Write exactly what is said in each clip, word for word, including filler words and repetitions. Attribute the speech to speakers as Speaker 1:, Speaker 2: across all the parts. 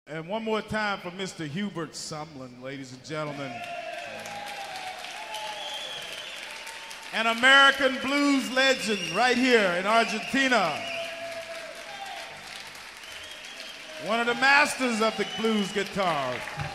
Speaker 1: And one more time for Mister Hubert Sumlin, ladies and gentlemen. An American blues legend right here in Argentina. One of the masters of the blues guitar.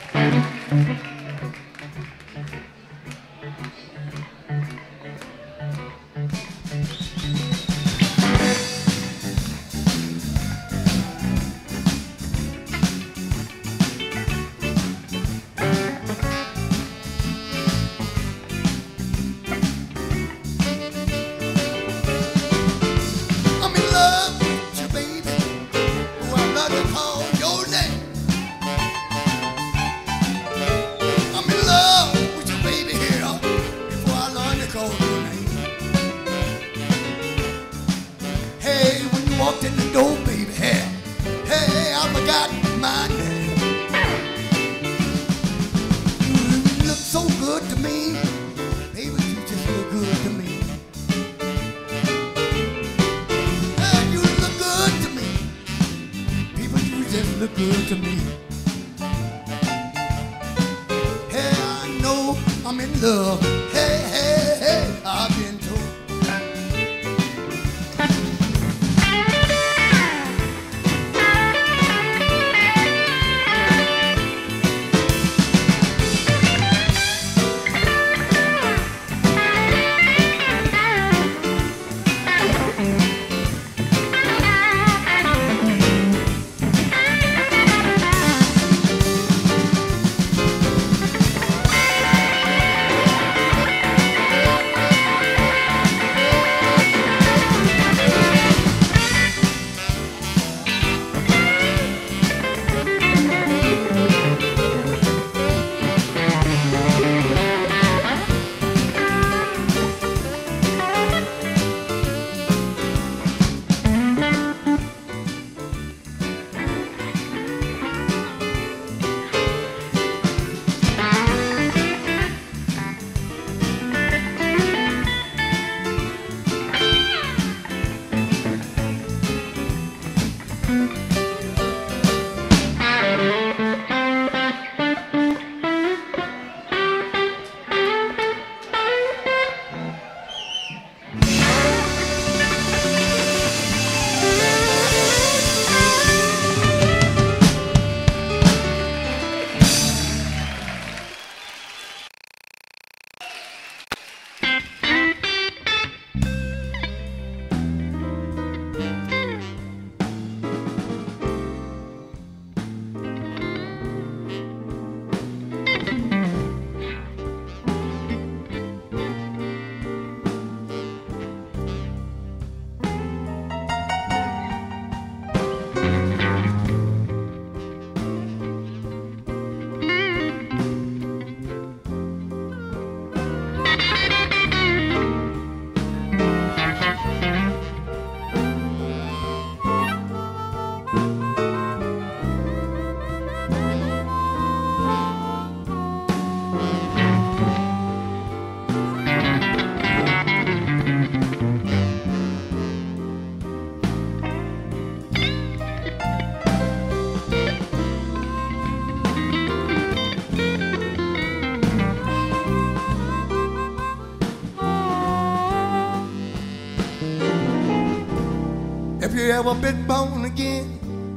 Speaker 2: You ever been born again?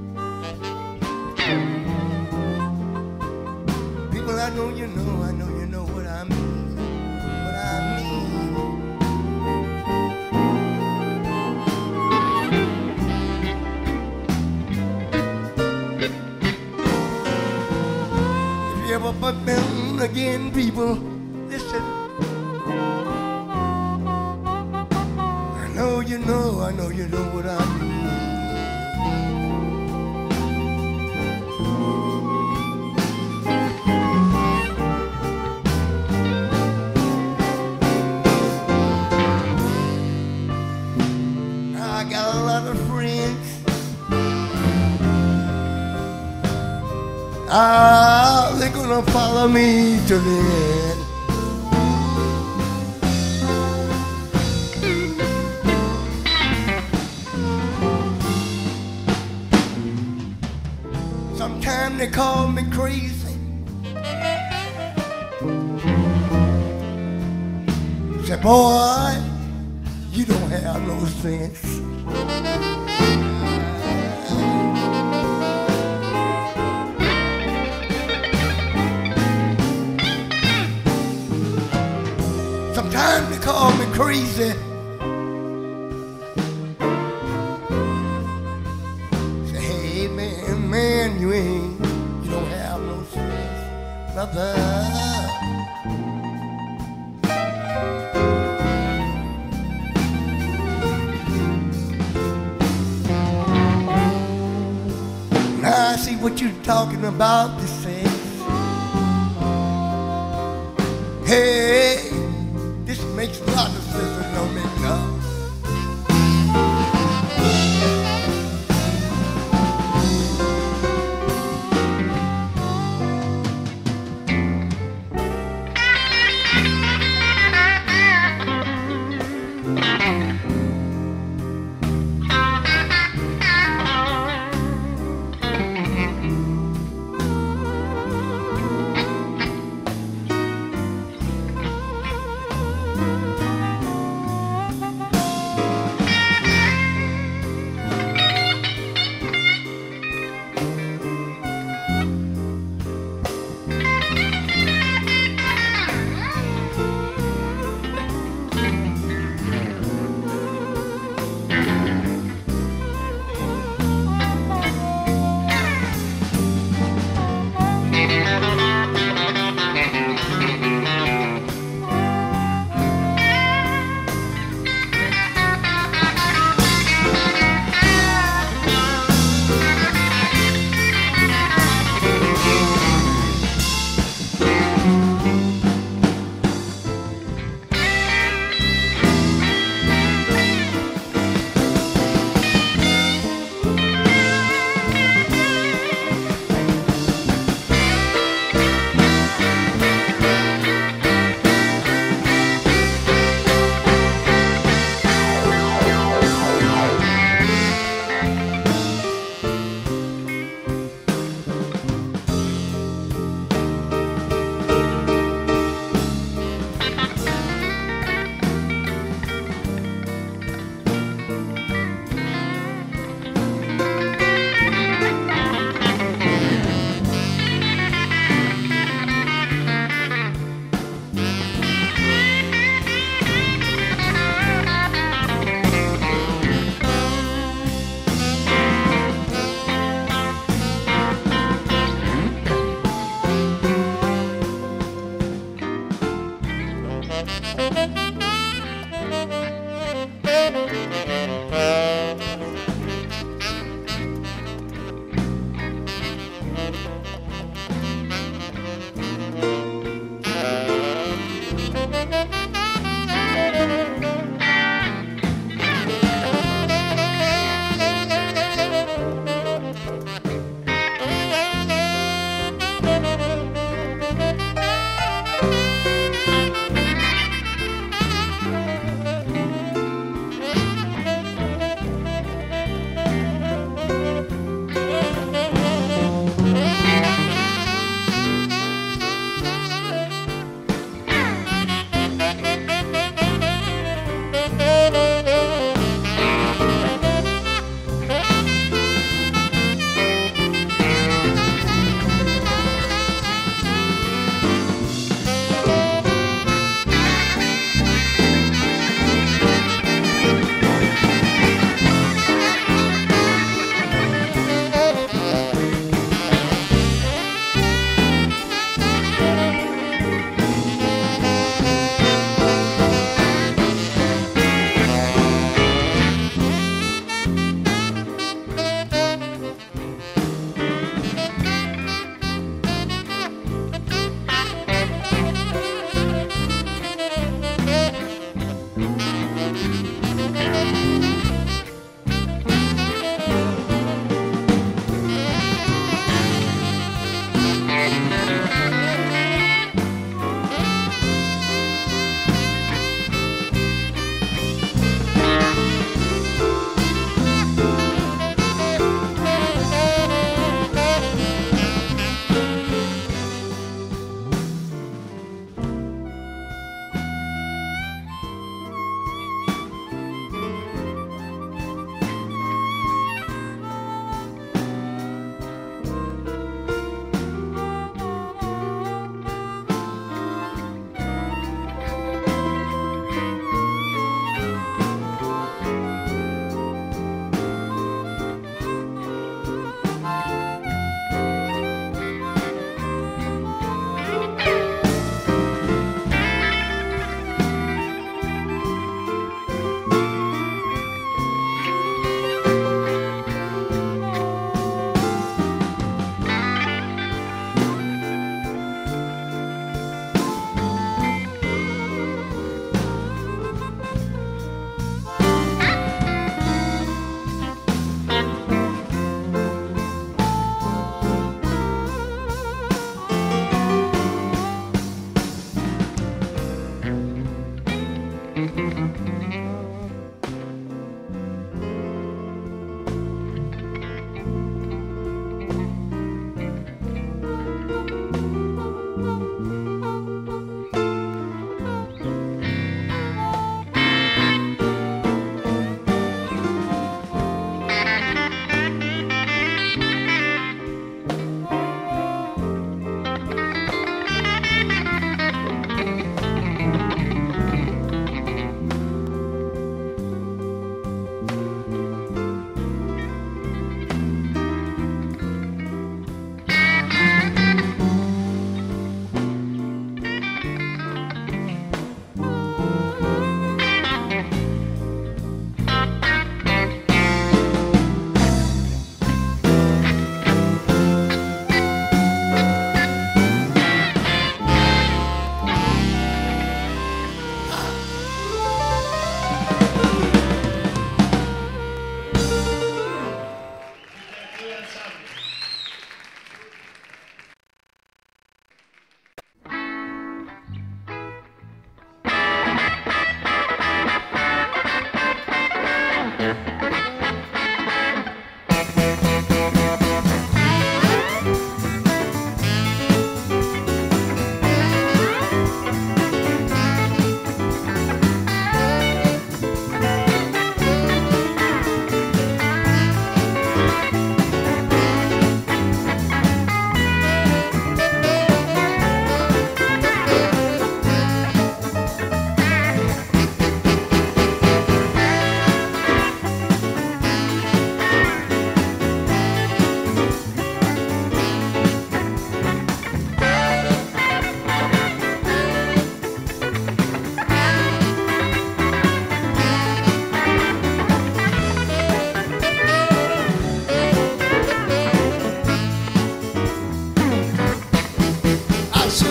Speaker 2: People, I know you know, I know you know what I mean, what I mean. If you ever been born again, people, listen. I know you know, I know you know what I mean. I got a lot of friends. Ah, they're gonna follow me to the end. Sometimes Sometimes they call me crazy. Say, boy, you don't have no sense. Sometimes they call me crazy. Say, hey man, man, you ain't, you don't have no sense, brother. Now I see what you're talking about, this sense. Hey, this makes a lot of sense, it don't make no.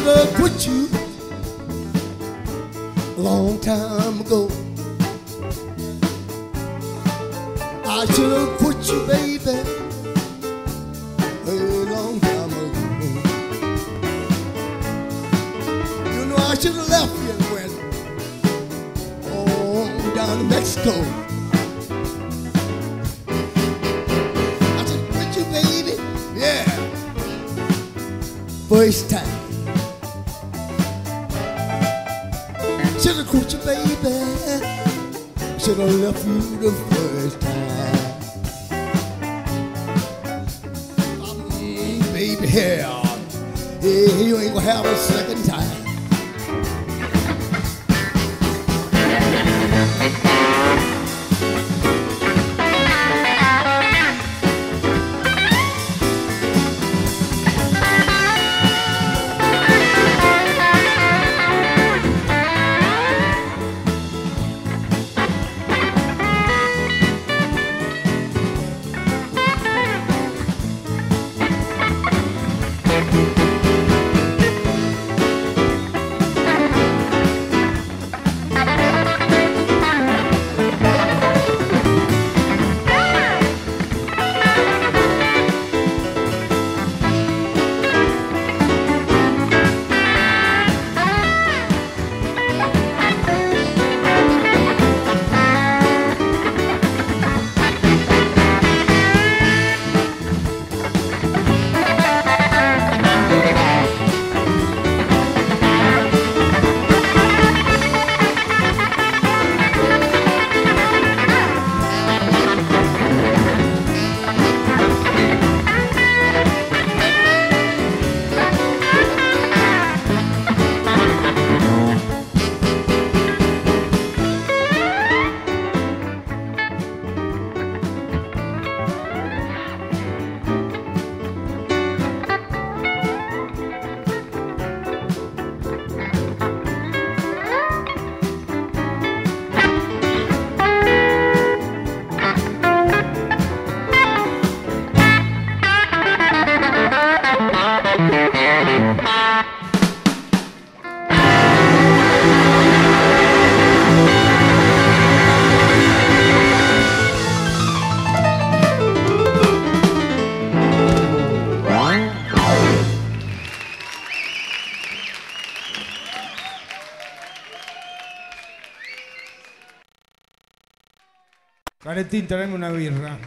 Speaker 2: have quit you a long time ago. I should have quit you, baby, a long time ago. You know I should have left you and went on down to Mexico. I should have quit you, baby, yeah, first time. Should have quit you, baby, should have left you the first time. Baby, hell, yeah, you ain't gonna have a second time.
Speaker 3: Caretín, tráeme una birra.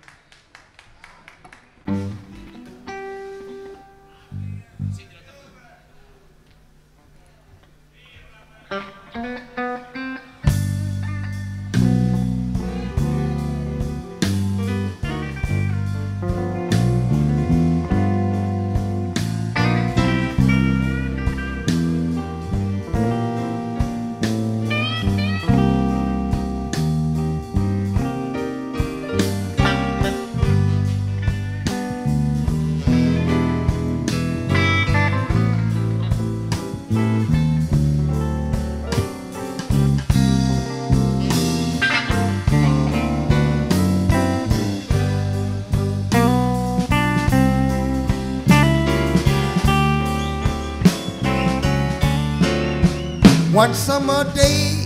Speaker 2: One summer day,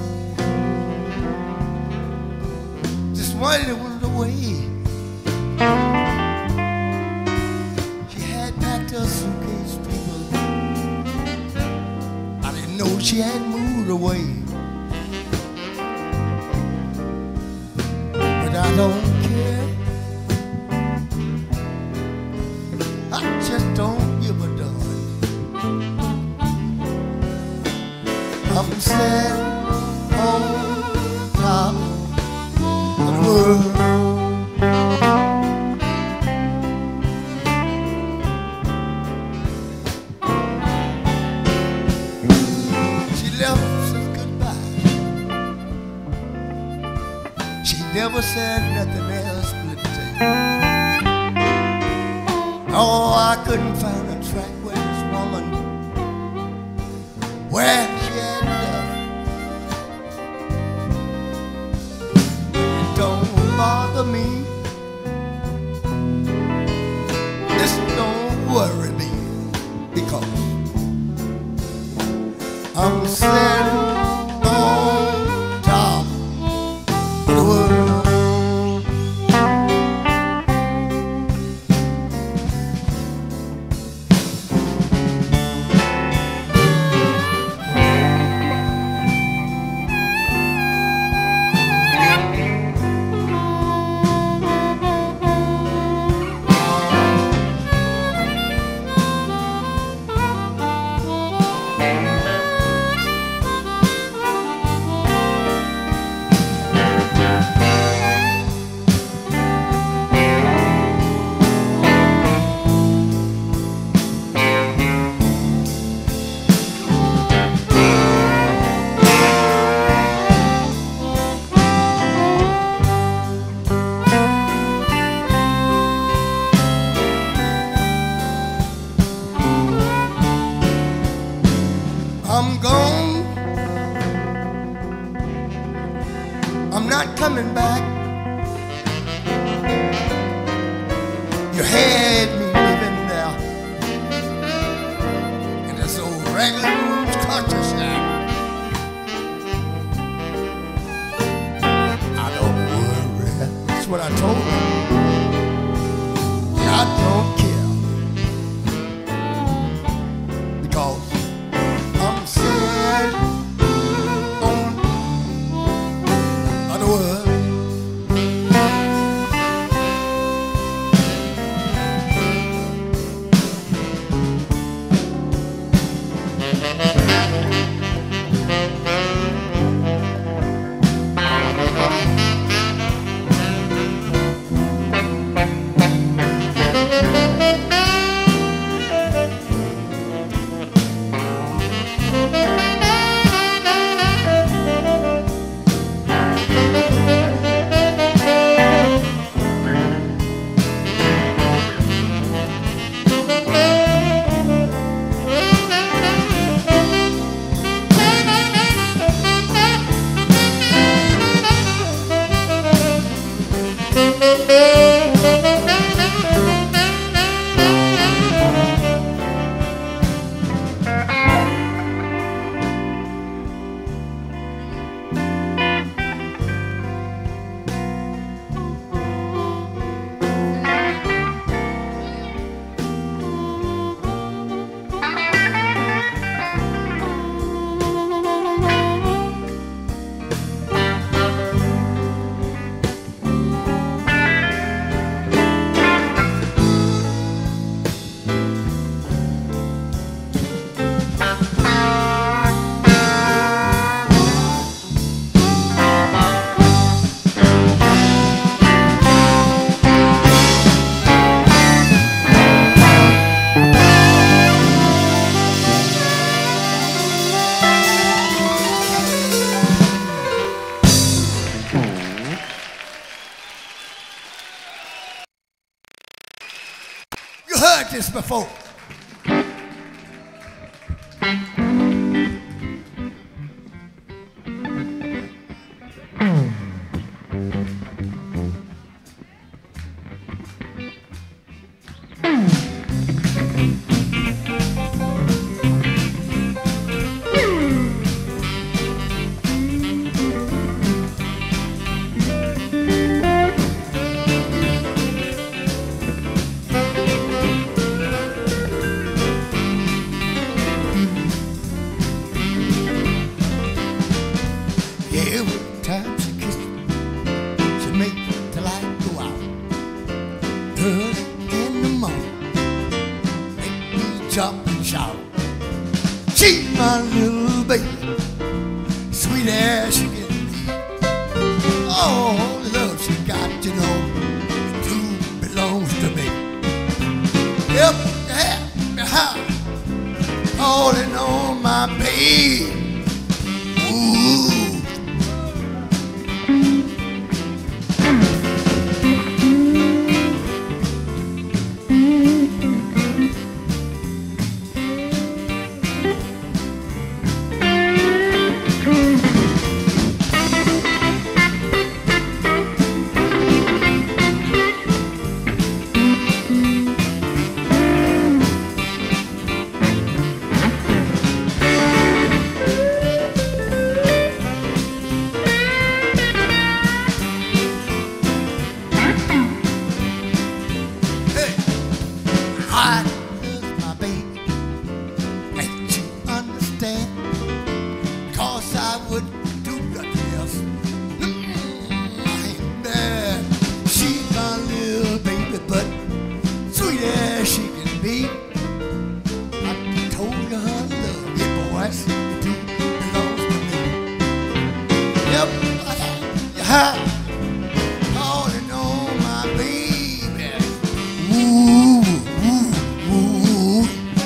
Speaker 2: just while it was away, she had packed her suitcase, people. I didn't know she had moved away, but I don't care. I just don't give a darn. I'm set on top of the world. She left us goodbye. She never said nothing else but to tell. Oh, I couldn't find a track where this woman, where she had left. It don't bother me. This don't worry me, because I'm sitting on top of the world. I'm gone. I'm not coming back. You had me living there in this old ragged countryside. I don't worry. That's what I told her. I don't care because I'm sad on the world. You heard this before. Every time she kissed me, she made the light go out. Early in the morning, make me jump and shout. She's my little baby, sweet as she can be. All the love she got, you know, it too belongs to me. Yep, yeah, behind, calling on my baby. Ooh. high, calling on my baby. Ooh, ooh, ooh.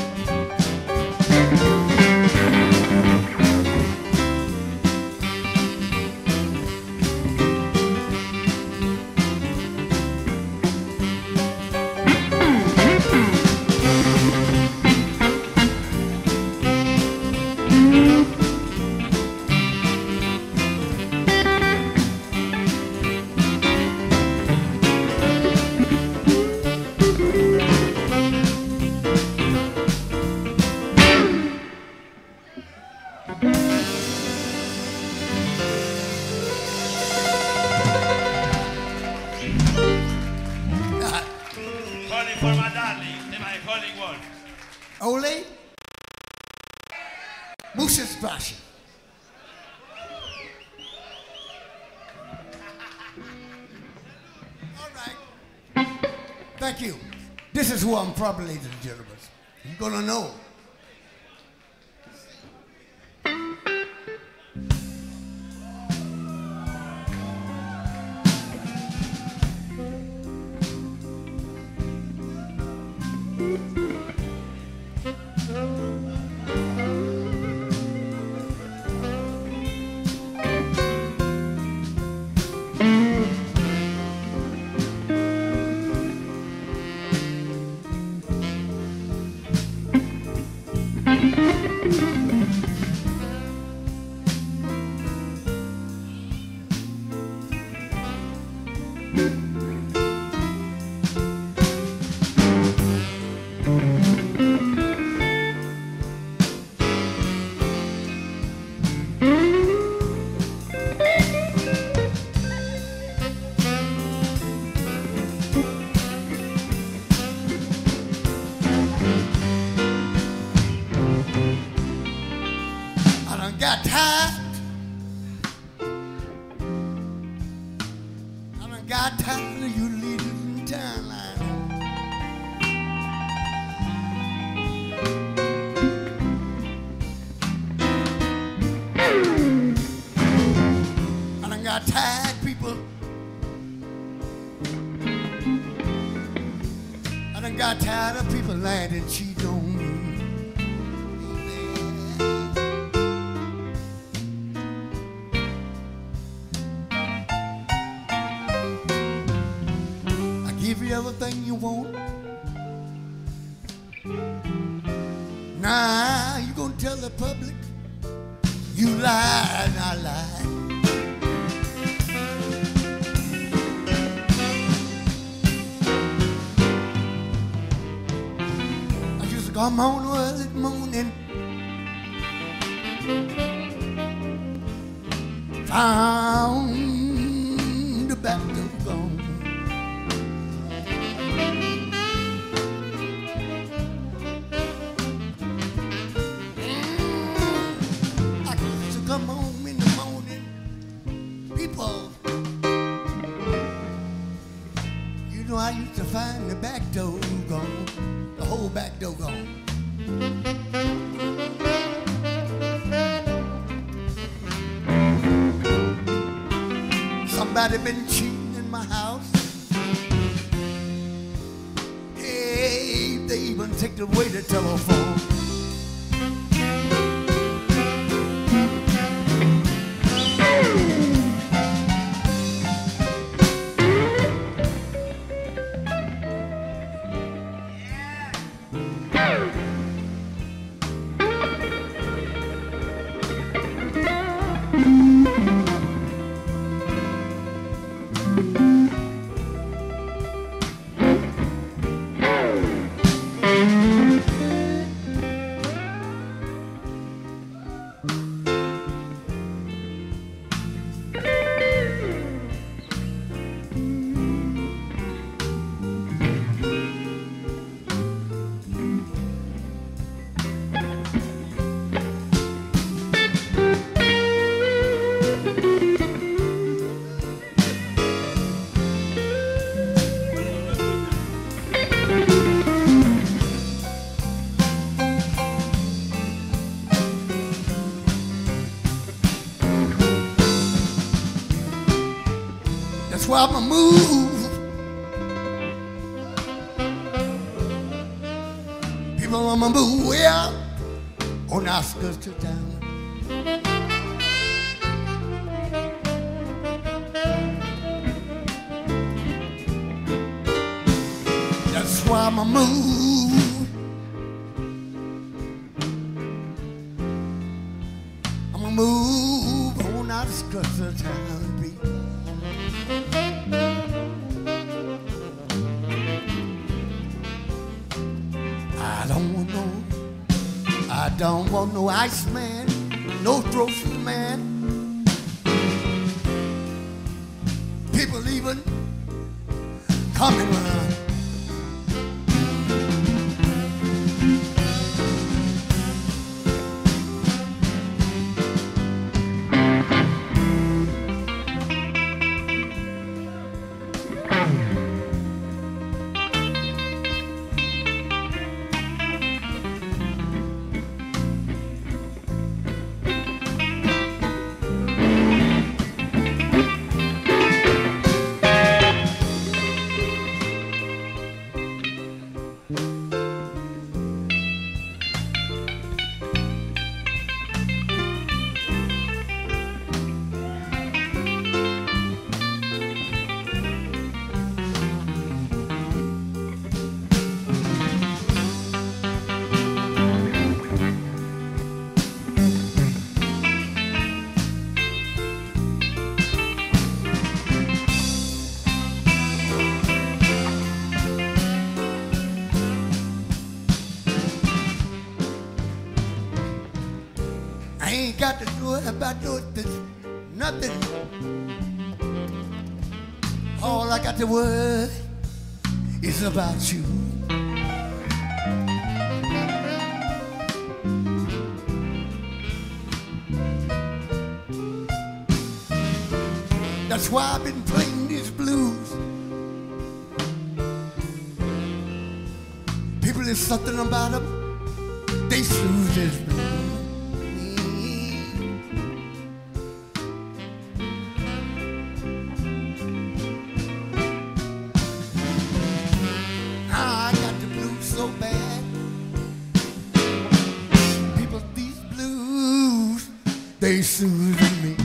Speaker 4: Calling for my darling, my calling one.
Speaker 2: Ole, Muschensprache. All right. Thank you. This is who I'm from, ladies and gentlemen. You're gonna know. Got tired. I done got tired of you leaders in town line. I done got tired, people. I done got tired of people lying and cheating on me. Give you everything you want. Nah, you gonna tell the public you lied, and I lied. I used to come home early morning, found the back door gone. Come home in the morning, people. You know I used to find the back door gone, the whole back door gone. Somebody been cheating in my house. Hey, they even take away the telephone. why I'm a move. People, I'm a move way out on the outskirts of town. That's why I'm a move. I'm a move on the outskirts of town, baby. I don't want no, I don't want no Iceman, no trophy man. People even coming around. I ain't got to do it about nothing, nothing. All I got to worry is about you. That's why I've been playing these blues. People, there's something about them, they soothe this blues. So bad. People, these blues, they soothe me.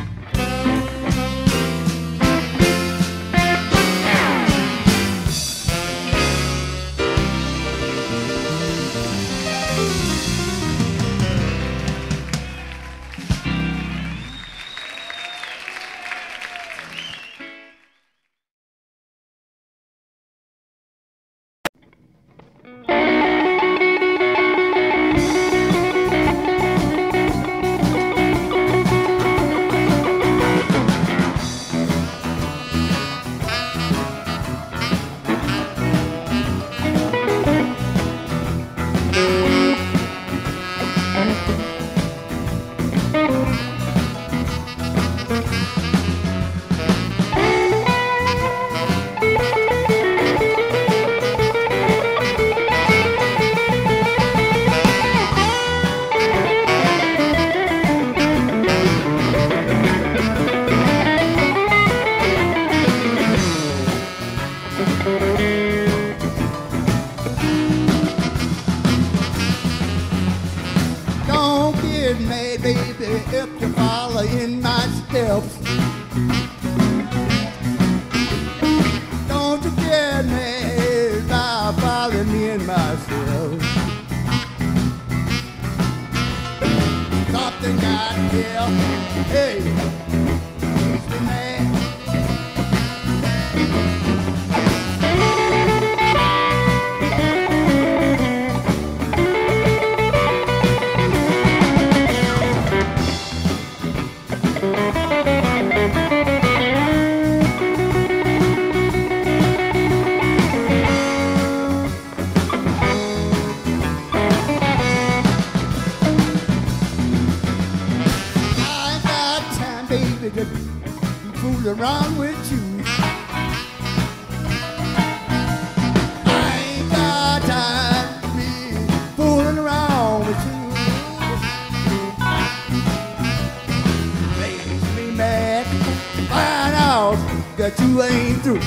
Speaker 2: If you follow in my steps, don't you get me by following me in my steps. Something got here, hey, makes me mad. that you ain't through.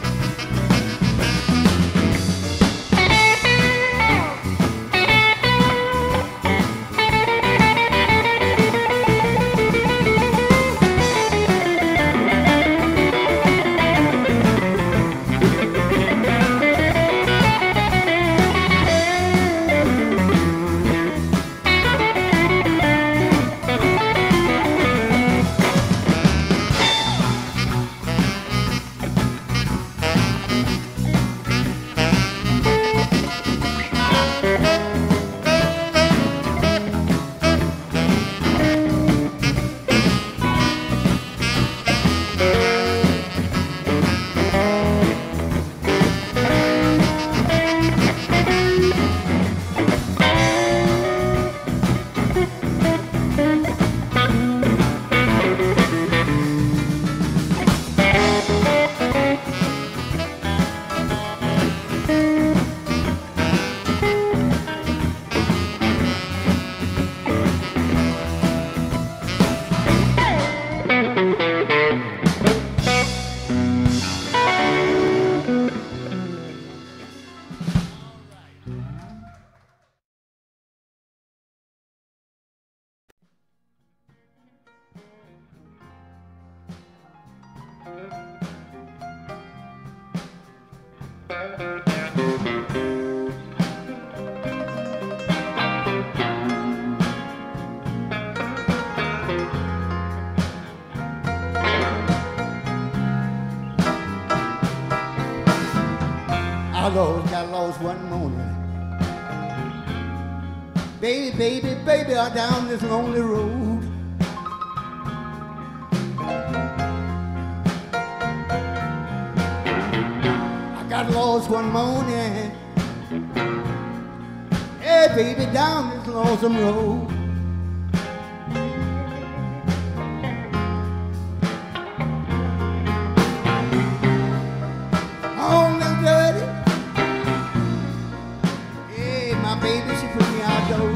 Speaker 2: Outlaws got lost one morning. Baby, baby, baby, I'm down this lonely road. I got lost one morning. Hey, baby, down this lonesome road. On the dirty. Hey, my baby, she put me outdoors.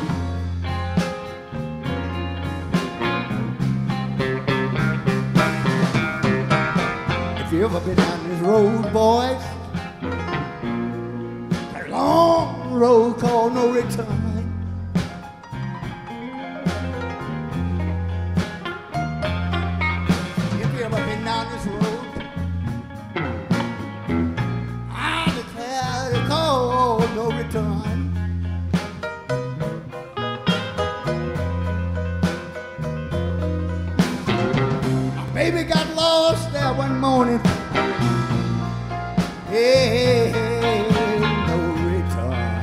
Speaker 2: If you ever been down this road, boys, a long road called no return. If you ever been down this road, I declare it's called no return. My baby got lost there one morning. Hey, hey, hey, no return.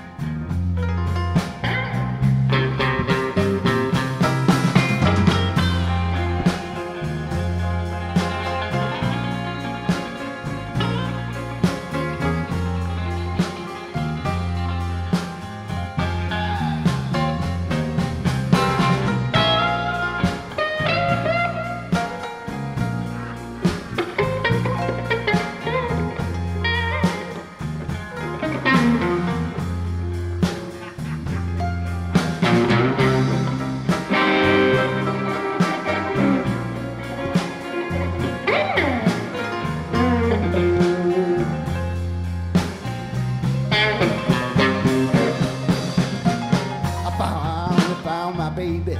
Speaker 2: Baby,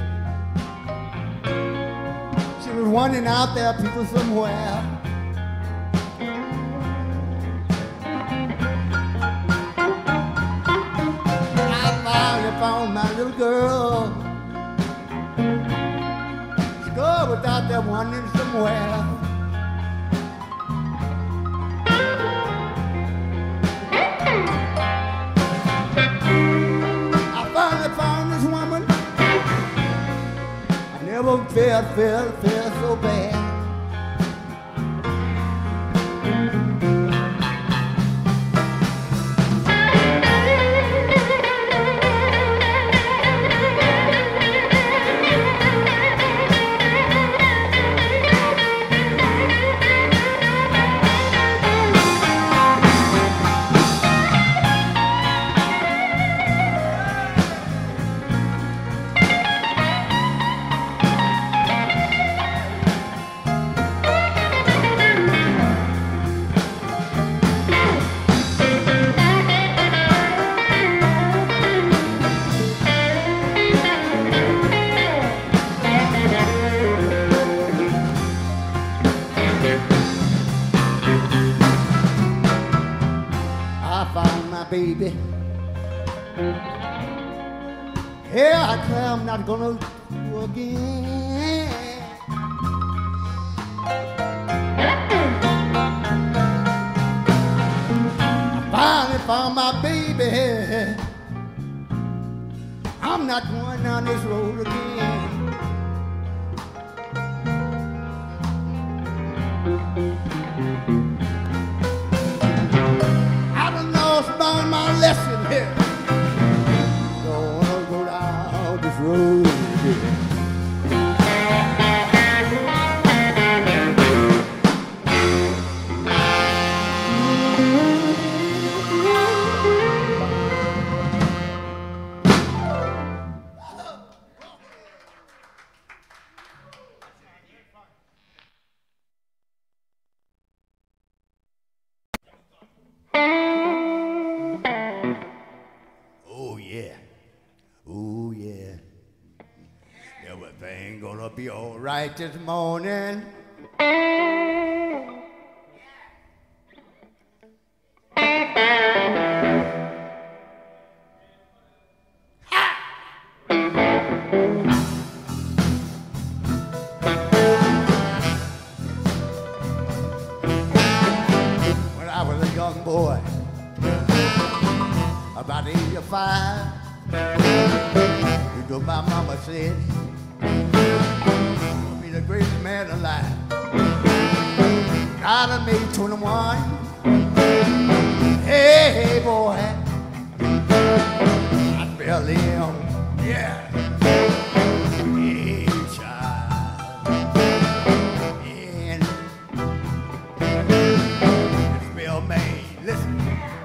Speaker 2: she was running out there, people somewhere. I finally found my little girl. She girl was out there wandering somewhere. I finally found this woman. Never felt, felt, felt so bad. baby. Yeah, I declare I'm not gonna do again. I finally found my baby. I'm not going down this road again. I don't know it's about my lesson here. Don't wanna go down this road again. Oh yeah, oh yeah. Everything gonna be all right this morning. When I was a young boy, about age of five, you know my mama said, you'll be the greatest man alive. God, I made twenty-one. Hey, hey, boy, I fell in, yeah. Hey, child, and it's real man, listen.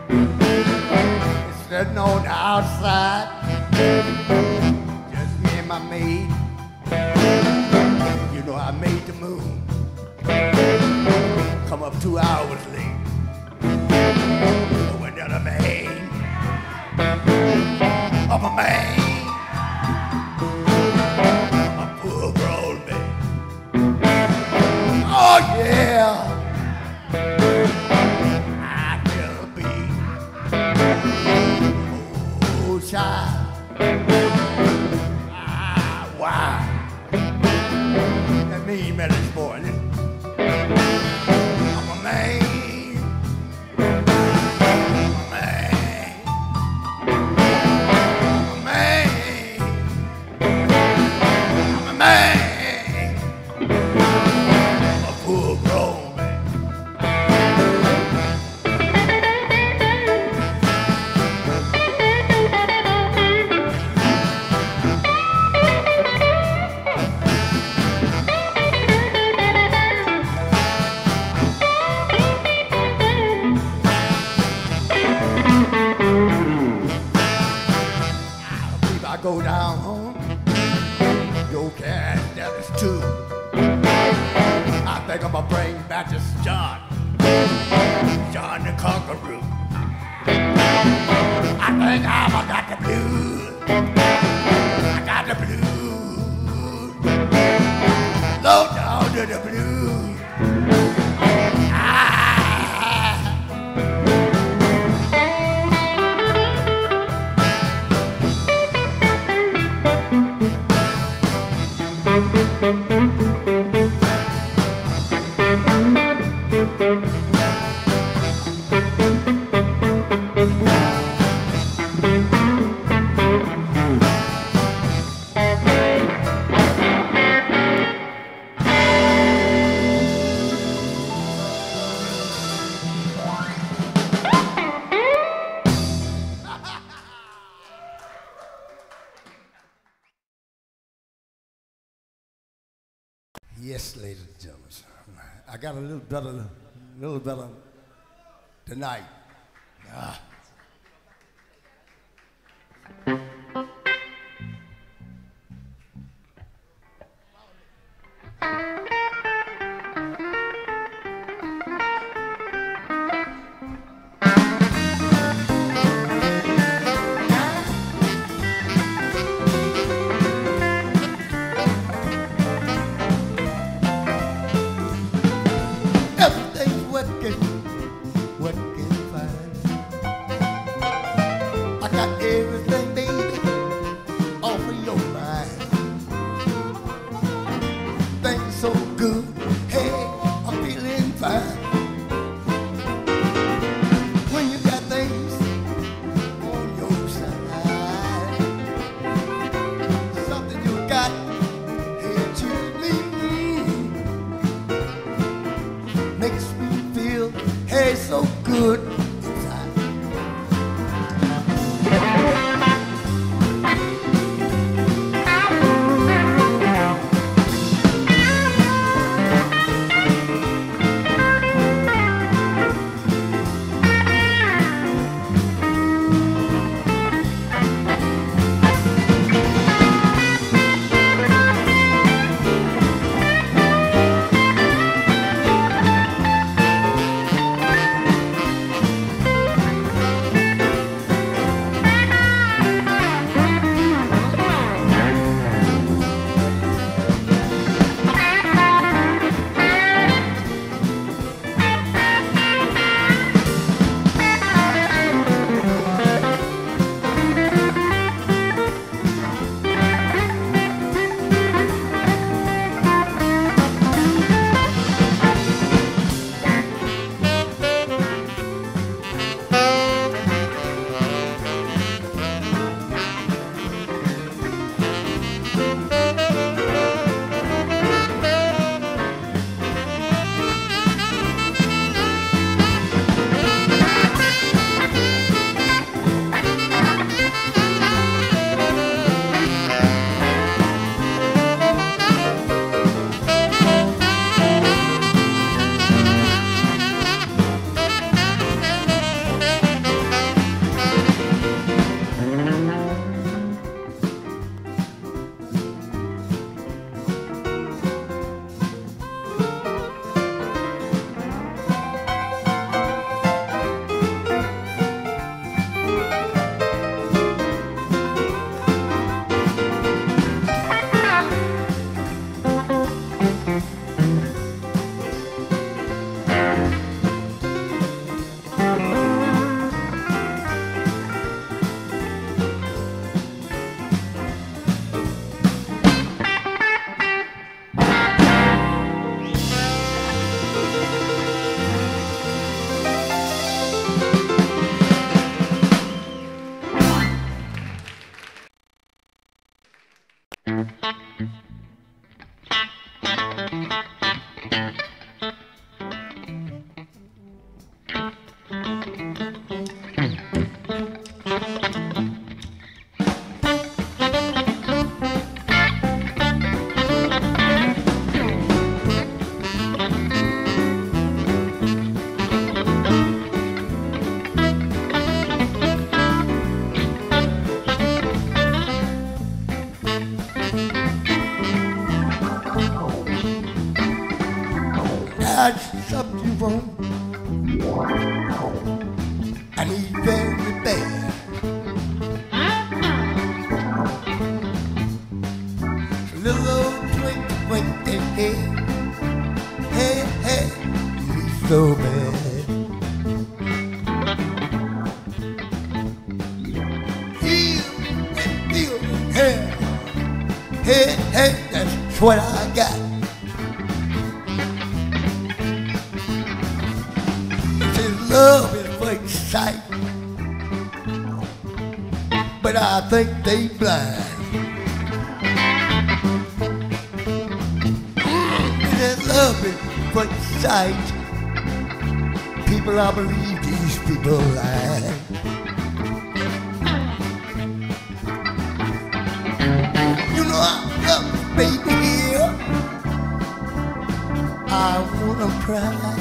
Speaker 2: Sitting on the outside, just me and my maid. You know I made the move. Come up two hours late. I went down a main, up a main, a poor grown man. Oh yeah. Child. Ah, wow. That mean marriage boy. I'm a man. I'm a man. I'm a man. I'm a man. I'm a poor grown man. Go down home, your cash, that is too. I think I'm gonna bring back this John, John the Conqueror. I think I've got the blues, I got the blues, low down to the blues. Ah. Yes, ladies and gentlemen, I got a little better, little better tonight. Ah. Everything's working, working fine. That's something you want. I need very bad. Little old twink, twink, hey, hey, hey, you so bad. Feel and feel, hey, hey, hey, that's what I got. Love is for sight, but I think they blind. That love is for sight. People, I believe these people lie. You know I love this baby here. I wanna cry.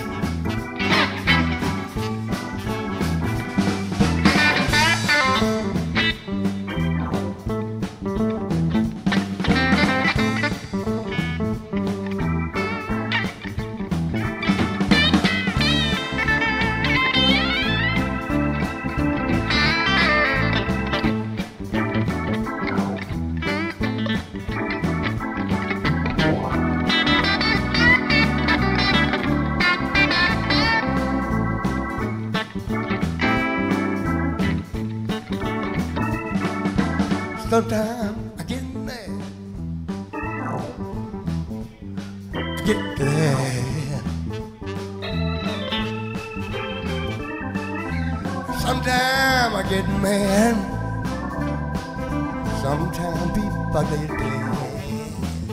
Speaker 2: Sometimes I get mad, I get glad. Sometimes I get mad, sometimes people get dead.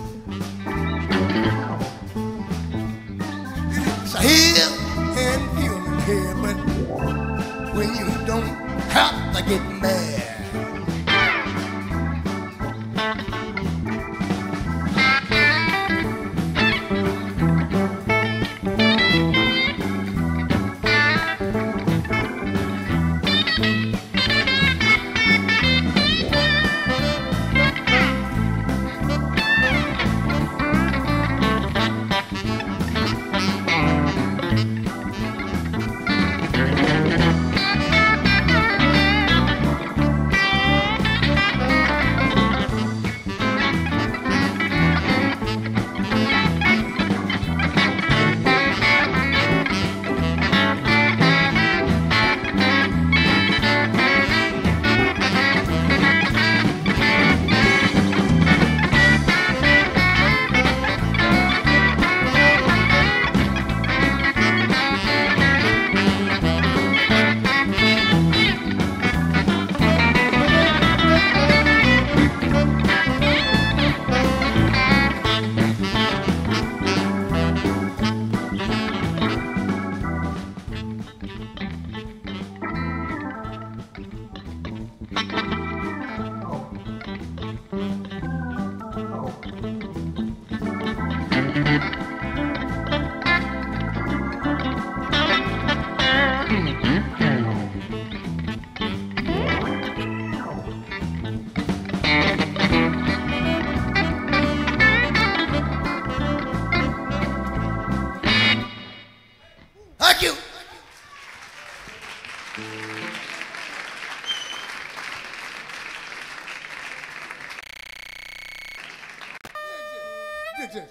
Speaker 2: It's a hill and human here, but when you don't have to get mad. Thank you. Get this.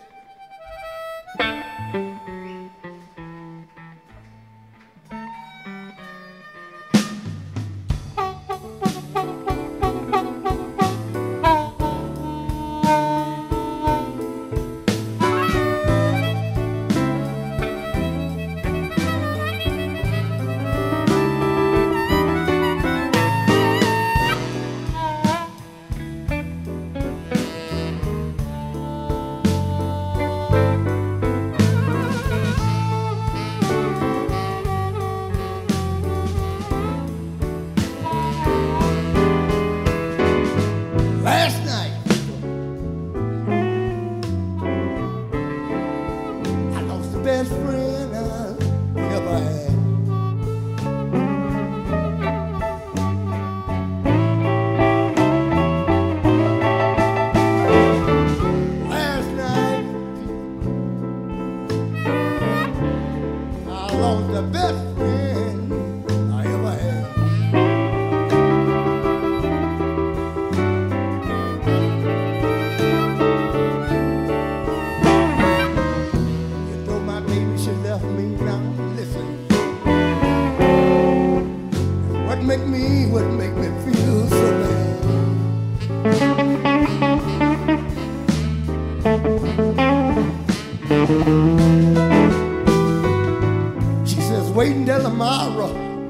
Speaker 2: She says, wait until tomorrow.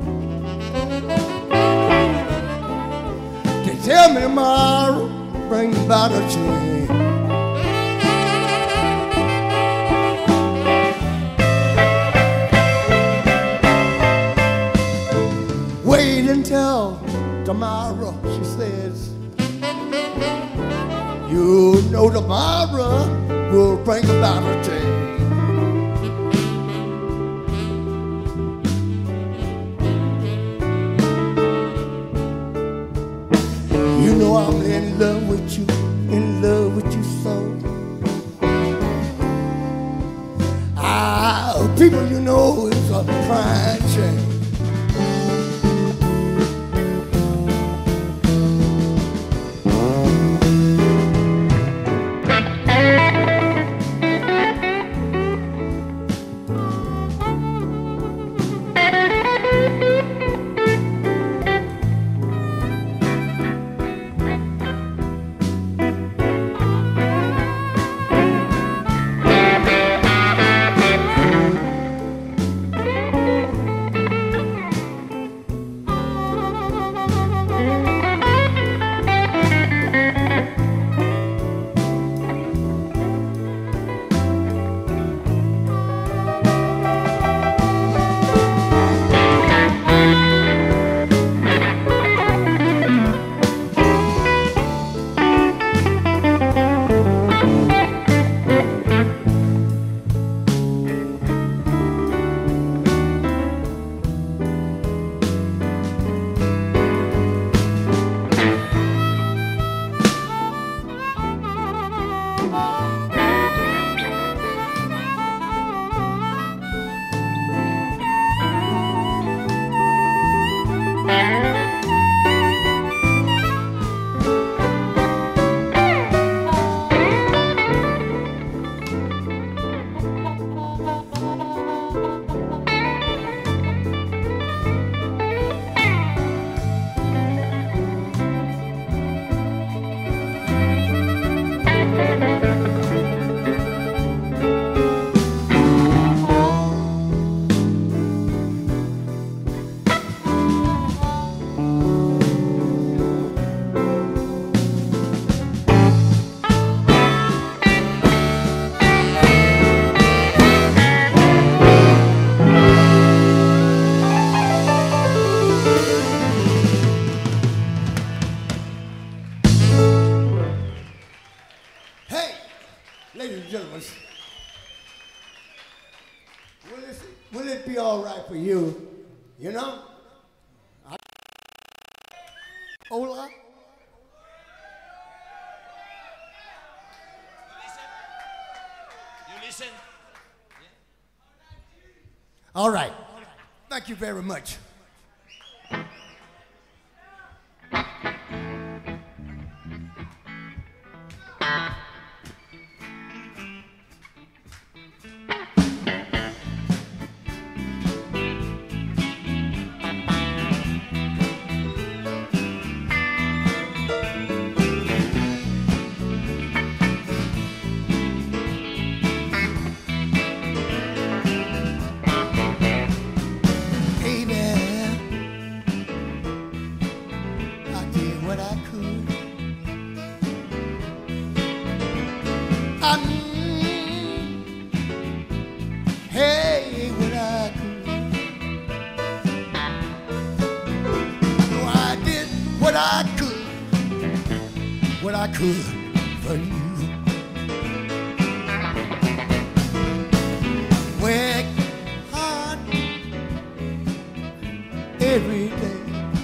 Speaker 2: They tell me tomorrow, bring about a change. Wait until tomorrow, she says. You know tomorrow will bring about a change. You know I'm in love with you, in love with you so. Ah, people, you know it's a crying shame. Ladies and gentlemen, will it, will it be all right for you, you know? I, Ola?
Speaker 4: You listen? Yeah.
Speaker 2: All right. Thank you very much. Hey, what I could. No, I did what I could, what I could for you. Work hard every day.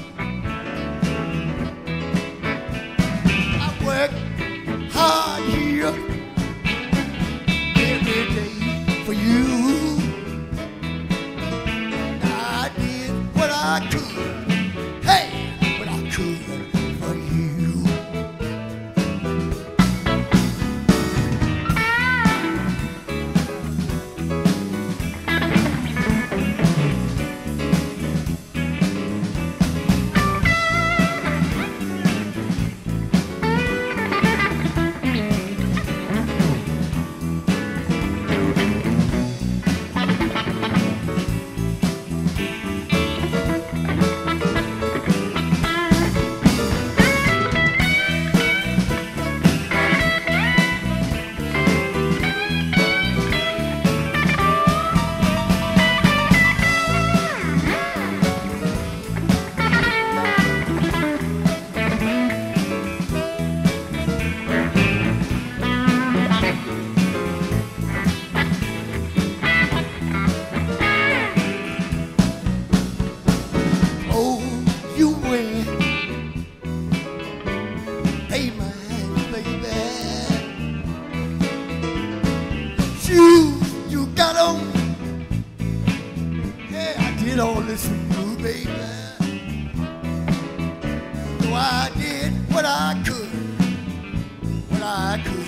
Speaker 2: I work hard here every day for you. I did what I could, hey, what I could for you. wave my hands, baby. Shoes you got on, yeah, I did all this for you, baby. So I did what I could, what I could.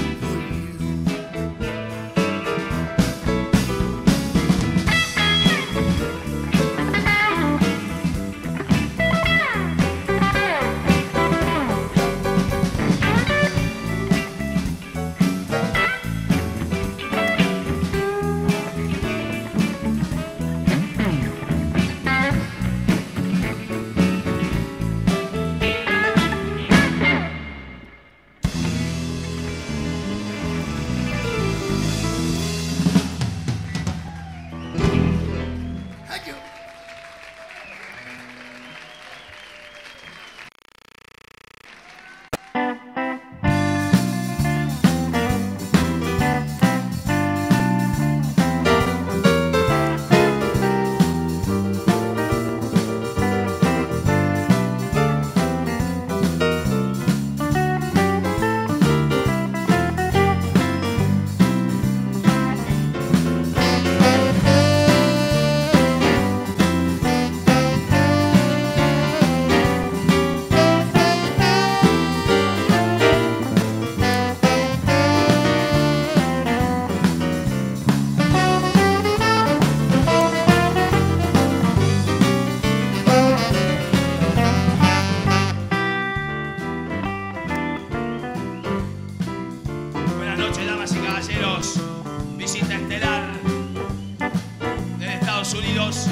Speaker 4: Visita estelar de Estados Unidos,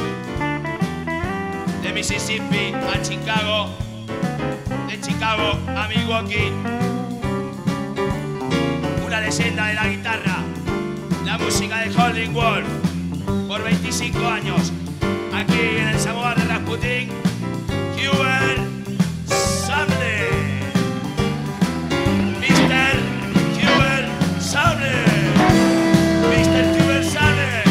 Speaker 4: de Mississippi a Chicago, de Chicago a Milwaukee. Una leyenda de la guitarra, la música de Howlin' Wolf, por veinticinco años, aquí en el Samovar de Rasputin, Hubert Sumner. mister Hubert Sumner. mister Hubert Sumner.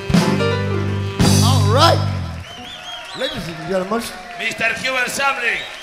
Speaker 2: Ladies and gentlemen,
Speaker 4: mister Hubert Sumner.